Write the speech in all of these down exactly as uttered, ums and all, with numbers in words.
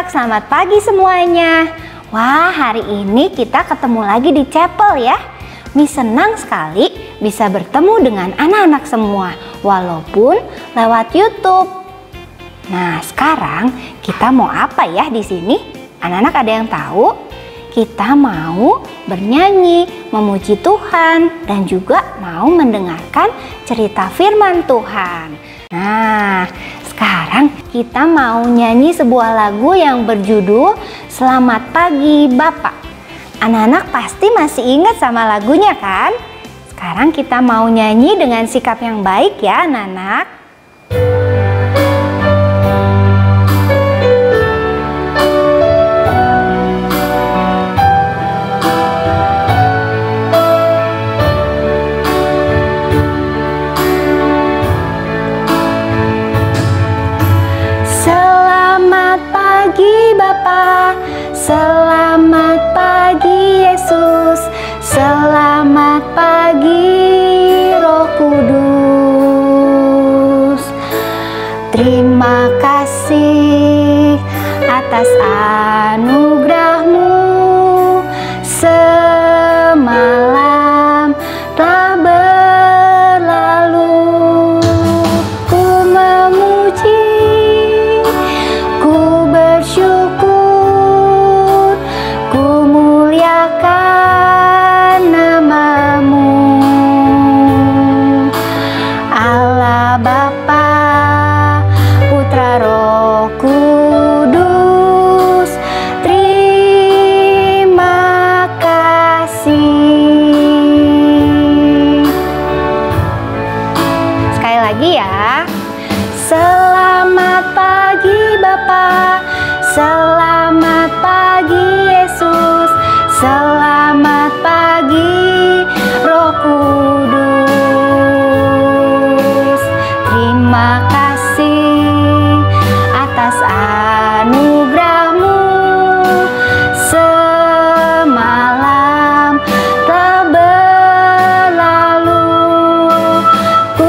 anak-anak, selamat pagi semuanya. Wah, hari ini kita ketemu lagi di chapel ya. Miss senang sekali bisa bertemu dengan anak-anak semua, walaupun lewat YouTube. Nah, sekarang kita mau apa ya di sini? Anak-anak ada yang tahu? Kita mau bernyanyi, memuji Tuhan, dan juga mau mendengarkan cerita firman Tuhan. Nah, sekarang kita mau nyanyi sebuah lagu yang berjudul Selamat Pagi Bapak. Anak-anak pasti masih ingat sama lagunya kan? Sekarang kita mau nyanyi dengan sikap yang baik ya anak-anak. Selamat pagi Yesus, selamat pagi Roh Kudus. Terima kasih atas anugerah-Mu, semalam telah berlalu. Ku memuji, ku bersyukur, ya. Selamat pagi Bapa, selamat pagi Yesus, selamat pagi Roh Kudus. Terima kasih atas anugerah-Mu, semalam telah berlalu. Ku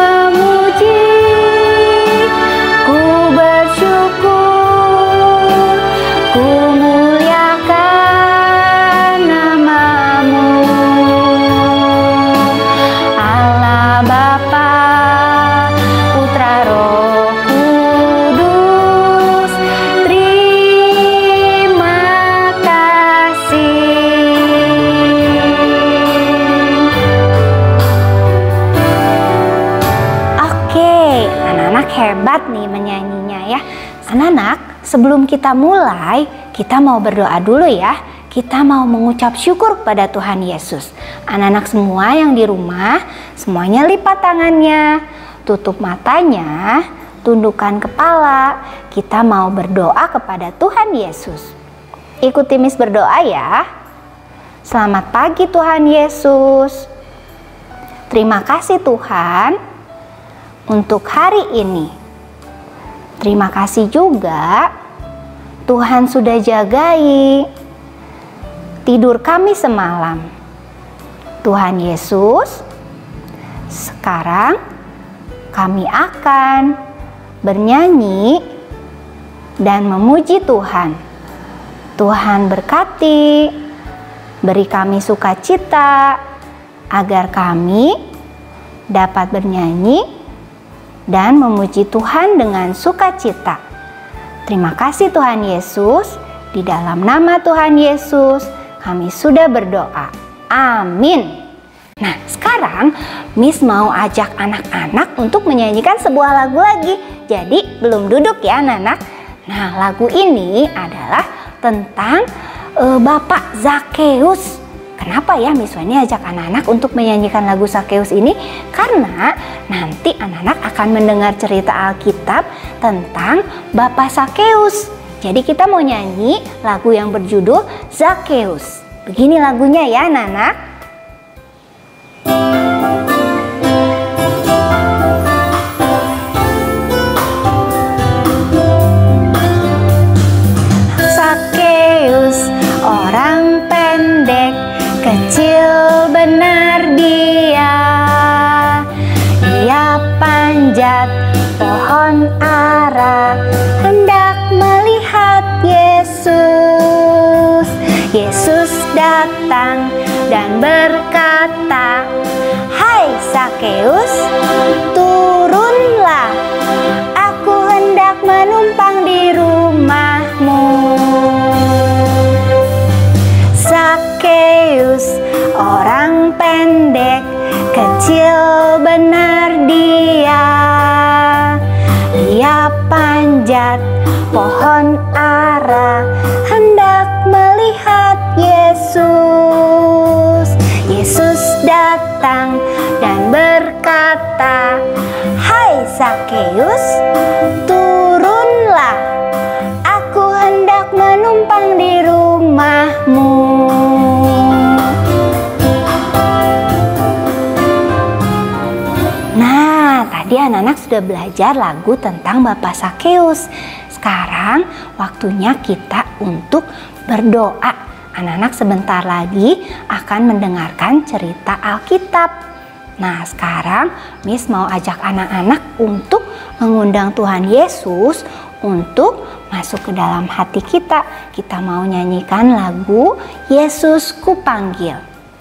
hebat nih menyanyinya ya. Anak-anak, sebelum kita mulai, kita mau berdoa dulu ya. Kita mau mengucap syukur kepada Tuhan Yesus. Anak-anak semua yang di rumah, semuanya lipat tangannya, tutup matanya, tundukkan kepala. Kita mau berdoa kepada Tuhan Yesus. Ikuti Miss berdoa ya. Selamat pagi Tuhan Yesus. Terima kasih Tuhan untuk hari ini. Terima kasih juga Tuhan sudah jagai tidur kami semalam. Tuhan Yesus, sekarang kami akan bernyanyi dan memuji Tuhan. Tuhan berkati, beri kami sukacita agar kami dapat bernyanyi dan memuji Tuhan dengan sukacita. Terima kasih Tuhan Yesus. Di dalam nama Tuhan Yesus kami sudah berdoa. Amin. Nah, sekarang Miss mau ajak anak-anak untuk menyanyikan sebuah lagu lagi. Jadi belum duduk ya anak-anak. Nah, lagu ini adalah tentang uh, Bapak Zakeus. Kenapa ya Miss Wani ajak anak-anak untuk menyanyikan lagu Zakeus ini? Karena nanti anak-anak akan mendengar cerita Alkitab tentang Bapak Zakeus. Jadi kita mau nyanyi lagu yang berjudul Zakeus. Begini lagunya ya anak-anak. Zakeus, orang pendek, kecil benar dia. Dia panjat pohon ara, hendak melihat Yesus datang dan berkata, "Hai Sakeus, turunlah, aku hendak menumpang di rumahmu." Sakeus, orang pendek, kecil benar dia. Dia panjat pohon ara, hendak melihat Yesus. Yesus datang dan berkata, "Hai Sakeus, turunlah, aku hendak menumpang di rumahmu." Nah, tadi anak-anak sudah belajar lagu tentang Bapak Sakeus. Sekarang waktunya kita untuk berdoa. Anak-anak sebentar lagi akan mendengarkan cerita Alkitab. Nah, sekarang Miss mau ajak anak-anak untuk mengundang Tuhan Yesus untuk masuk ke dalam hati kita. Kita mau nyanyikan lagu Yesus Kupanggil.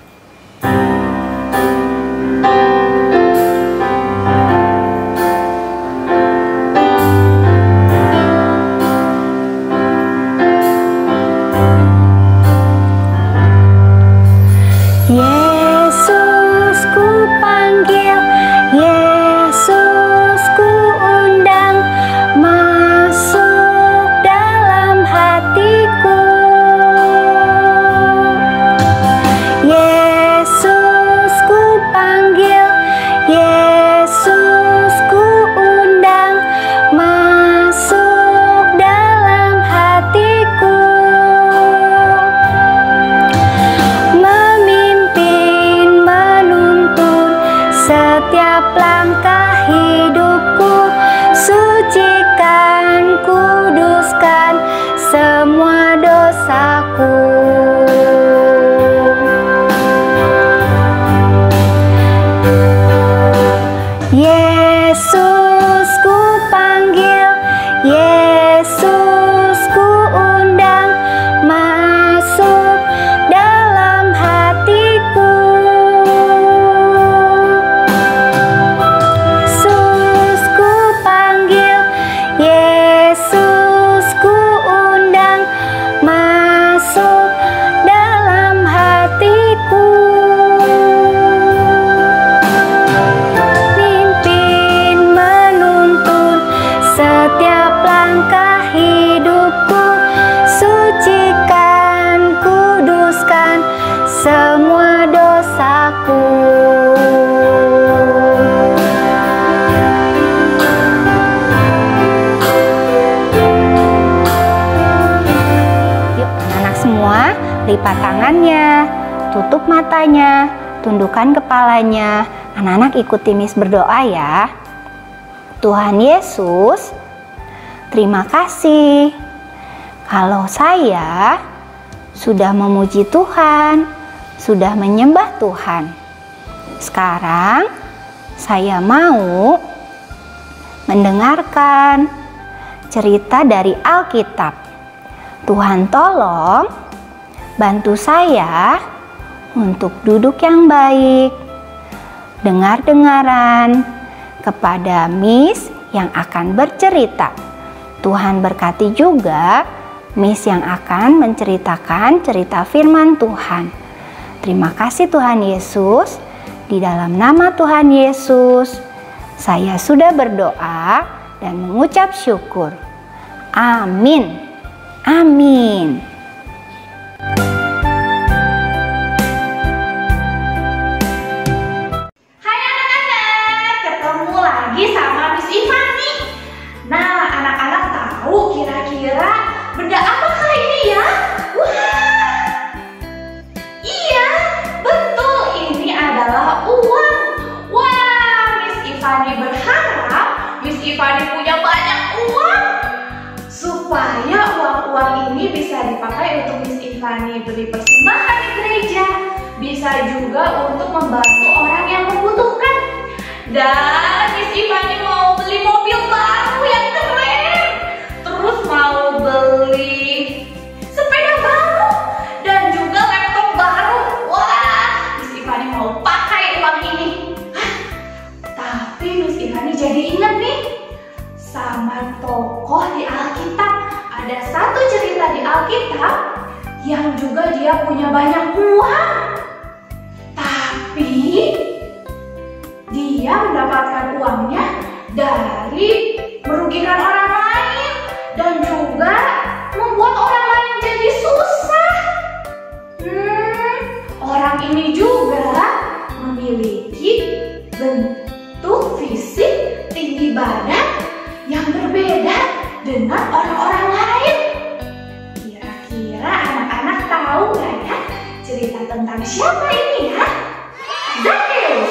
Yesus kupanggil, Yesus kuundang, masuk dalam hatiku. Yesus kupanggil, Yesus kuundang, masuk dalam hatiku. Setiap langkah hidupku, sucikan, kuduskan semua dosaku. Yesus kupanggil, Yesus kuundang, masuk dalam hatiku. Semua dosaku. Yuk anak-anak semua, lipat tangannya, tutup matanya, tundukkan kepalanya. Anak-anak ikuti Miss berdoa ya. Tuhan Yesus, terima kasih kalau saya sudah memuji Tuhan, sudah menyembah Tuhan. Sekarang saya mau mendengarkan cerita dari Alkitab. Tuhan tolong bantu saya untuk duduk yang baik, dengar-dengaran kepada Miss yang akan bercerita. Tuhan berkati juga Miss yang akan menceritakan cerita firman Tuhan. Terima kasih Tuhan Yesus. Di dalam nama Tuhan Yesus, saya sudah berdoa dan mengucap syukur. Amin. Amin. Hai anak-anak, ketemu lagi sama Miss Ivani. Nah, anak-anak tahu kira-kira benda apa kali ini ya? Wah, iya, betul, ini adalah uang. Wah, Miss Ivani berharap Miss Ivani punya banyak uang supaya uang-uang ini bisa dipakai untuk Miss Ivani beli persembahan di gereja, bisa juga untuk membantu orang yang membutuhkan. Dan Miss Ivani mau beli mobil baru yang keren, terus mau beli sepeda baru dan juga laptop Alkitab yang juga dia punya banyak uang. Tapi dia mendapatkan uangnya dari merugikan orang lain dan juga membuat orang lain jadi susah. Hmm, orang ini juga memiliki bentuk fisik, tinggi badan yang berbeda dengan orang-orang lain. Kira-kira anak-anak tahu nggak ya cerita tentang siapa ini ya? Zakheus.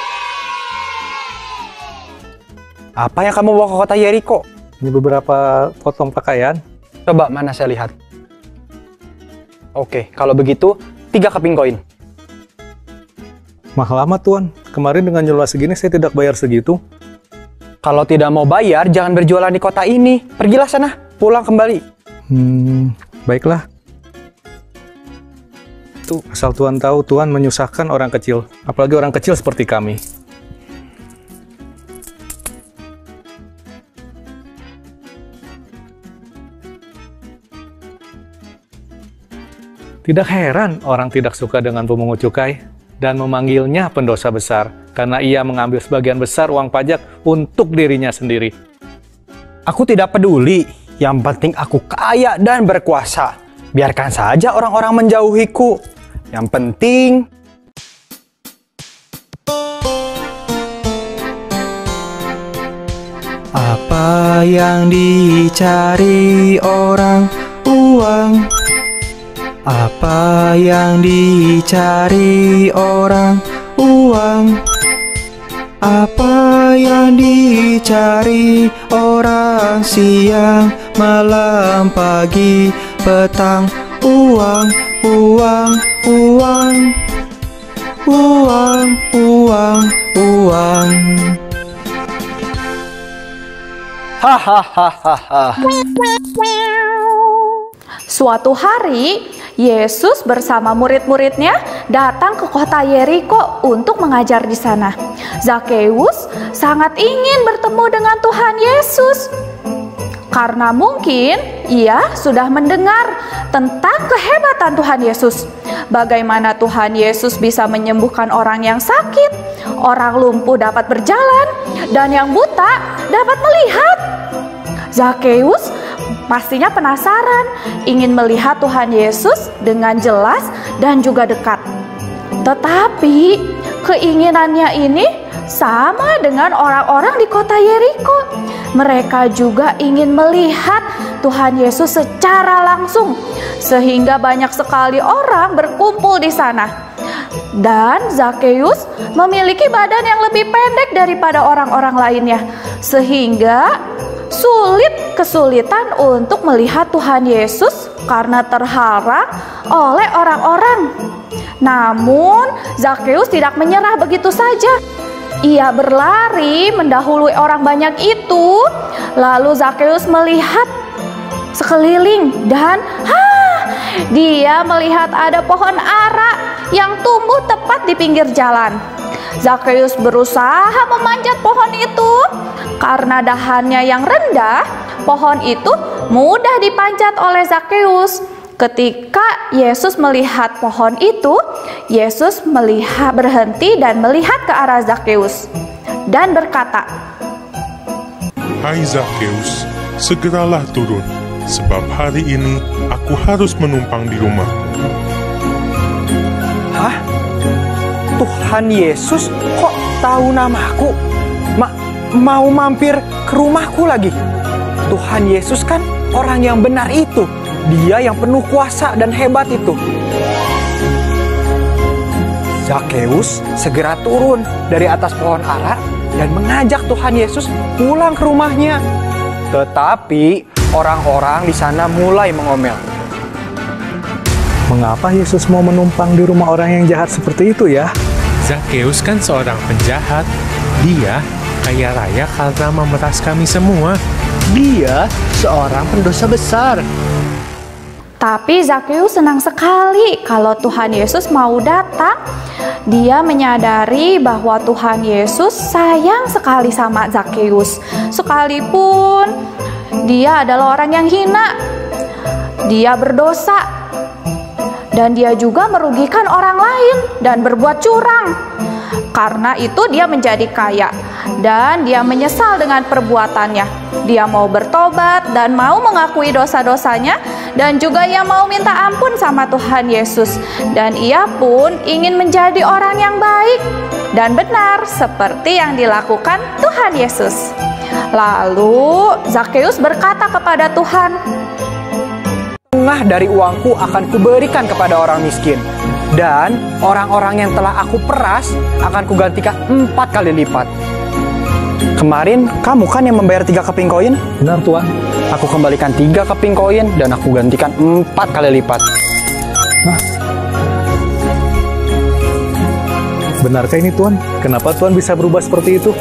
Apa yang kamu bawa ke kota Yeriko? Ini beberapa potong pakaian. Coba mana saya lihat. Oke, kalau begitu tiga keping koin. Mahal amat Tuan. Kemarin dengan jumlah segini saya tidak bayar segitu. Kalau tidak mau bayar, jangan berjualan di kota ini. Pergilah sana, pulang kembali. Hmm, baiklah. Tuh, asal Tuan tahu, Tuan menyusahkan orang kecil. Apalagi orang kecil seperti kami. Tidak heran orang tidak suka dengan pemungut cukai dan memanggilnya pendosa besar karena ia mengambil sebagian besar uang pajak untuk dirinya sendiri. Aku tidak peduli, yang penting aku kaya dan berkuasa. Biarkan saja orang-orang menjauhiku. Yang penting... Apa yang dicari orang? Uang. Apa yang dicari orang? Uang. Apa yang dicari orang? Siang, malam, pagi, petang. Uang, uang, uang. Uang, uang, uang. Hahaha. Suatu hari, Yesus bersama murid-muridnya datang ke kota Yeriko untuk mengajar di sana. Zakheus sangat ingin bertemu dengan Tuhan Yesus karena mungkin ia sudah mendengar tentang kehebatan Tuhan Yesus. Bagaimana Tuhan Yesus bisa menyembuhkan orang yang sakit, orang lumpuh dapat berjalan, dan yang buta dapat melihat. Zakheus pastinya penasaran, ingin melihat Tuhan Yesus dengan jelas dan juga dekat. Tetapi keinginannya ini sama dengan orang-orang di kota Yeriko. Mereka juga ingin melihat Tuhan Yesus secara langsung, sehingga banyak sekali orang berkumpul di sana. Dan Zakheus memiliki badan yang lebih pendek daripada orang-orang lainnya, sehingga sulit kesulitan untuk melihat Tuhan Yesus karena terhalang oleh orang-orang. Namun Zakheus tidak menyerah begitu saja. Ia berlari mendahului orang banyak itu. Lalu Zakheus melihat sekeliling dan ha, dia melihat ada pohon ara yang tumbuh tepat di pinggir jalan. Zakheus berusaha memanjat pohon itu. Karena dahannya yang rendah, pohon itu mudah dipanjat oleh Zakheus. Ketika Yesus melihat pohon itu, Yesus melihat berhenti dan melihat ke arah Zakheus dan berkata, "Hai Zakheus, segeralah turun, sebab hari ini aku harus menumpang di rumahmu." Hah? Tuhan Yesus kok tahu namaku? Ma mau mampir ke rumahku lagi? Tuhan Yesus kan orang yang benar itu. Dia yang penuh kuasa dan hebat itu. Zakheus segera turun dari atas pohon ara dan mengajak Tuhan Yesus pulang ke rumahnya. Tetapi orang-orang di sana mulai mengomel. Mengapa Yesus mau menumpang di rumah orang yang jahat seperti itu ya? Zakheus kan seorang penjahat. Dia kaya raya karena memeras kami semua. Dia seorang pendosa besar. Tapi Zakheus senang sekali kalau Tuhan Yesus mau datang. Dia menyadari bahwa Tuhan Yesus sayang sekali sama Zakheus, sekalipun dia adalah orang yang hina. dia berdosa. Dan dia juga merugikan orang lain dan berbuat curang. Karena itu dia menjadi kaya dan dia menyesal dengan perbuatannya. Dia mau bertobat dan mau mengakui dosa-dosanya, dan juga ia mau minta ampun sama Tuhan Yesus. Dan ia pun ingin menjadi orang yang baik dan benar seperti yang dilakukan Tuhan Yesus. Lalu Zakheus berkata kepada Tuhan, "Setengah dari uangku akan kuberikan kepada orang miskin, dan orang-orang yang telah aku peras akan kugantikan empat kali lipat." Kemarin kamu kan yang membayar tiga keping koin? Benar, Tuan. Aku kembalikan tiga keping koin dan aku gantikan empat kali lipat. Nah, benarkah ini, Tuan? Kenapa Tuan bisa berubah seperti itu?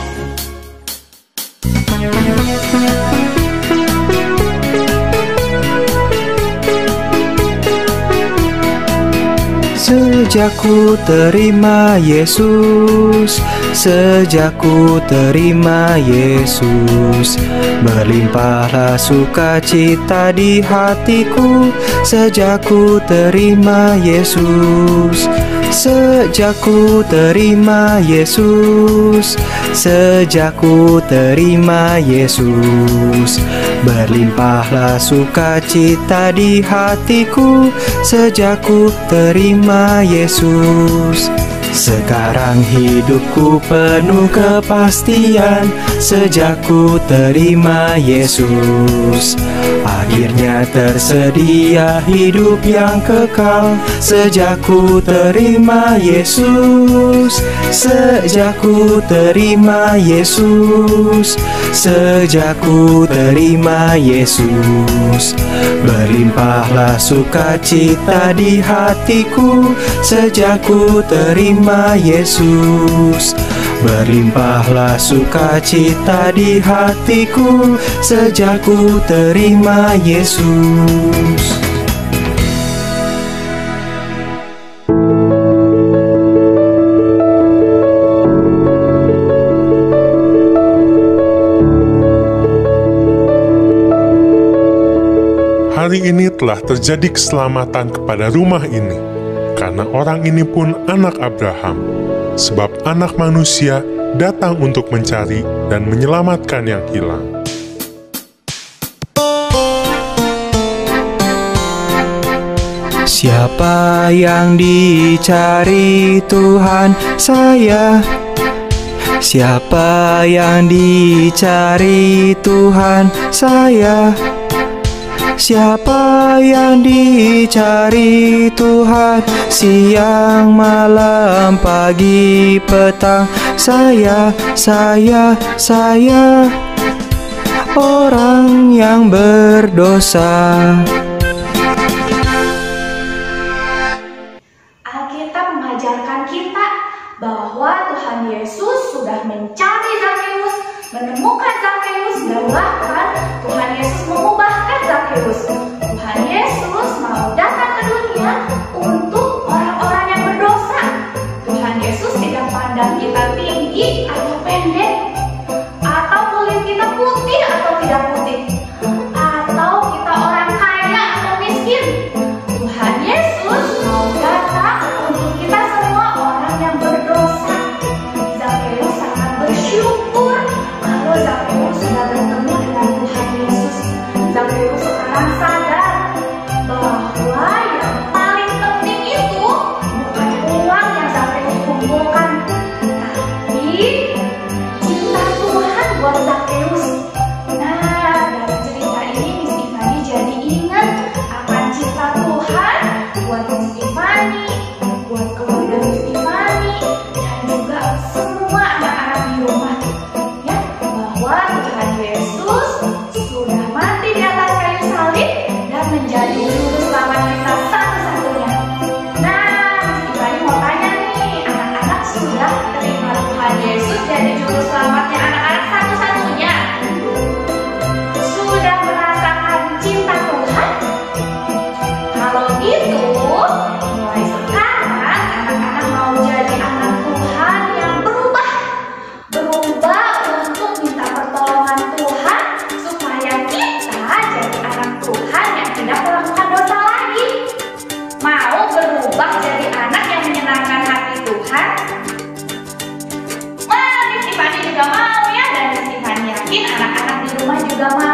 Sejak ku terima Yesus, sejak ku terima Yesus, berlimpahlah sukacita di hatiku. Sejak ku terima Yesus, sejak ku terima Yesus, sejak ku terima Yesus, berlimpahlah sukacita di hatiku. Sejak ku terima Yesus, sekarang hidupku penuh kepastian. Sejak ku terima Yesus, akhirnya tersedia hidup yang kekal. Sejak ku terima Yesus, sejak ku terima Yesus, sejak ku terima Yesus, berlimpahlah sukacita di hatiku. Sejak ku terima Yesus, berlimpahlah sukacita di hatiku. Sejak ku terima Yesus. Hari ini telah terjadi keselamatan kepada rumah ini, karena orang ini pun anak Abraham. Sebab anak manusia datang untuk mencari dan menyelamatkan yang hilang. Siapa yang dicari Tuhan? Saya. Siapa yang dicari Tuhan? Saya. Siapa yang dicari Tuhan? Siang, malam, pagi, petang. Saya, saya, saya, orang yang berdosa. Alkitab mengajarkan kita bahwa Tuhan Yesus sudah mencari Zakheus, menemukan Zakheus, dan bahkan Tuhan Yesus mengubahkan Zakheus. Tuhan Yesus mau datang ke dunia untuk orang-orang yang berdosa. Tuhan Yesus tidak pandang kita tinggi atau pendek, atau kulit kita putih atau tidak putih, atau kita orang kaya atau miskin. Tuhan Yesus mau datang untuk kita semua orang yang berdosa. Zakheus sangat bersyukur kalau Zakheus sudah bertemu dengan Tuhan Yesus. Zakheus sekarang sadar bahwa yang paling penting itu bukan uang yang Zakheus kumpulkan, tapi Tuhan? Wah, Miss Ivani juga mau ya, dan Miss Ivani yakin anak-anak di rumah juga mau.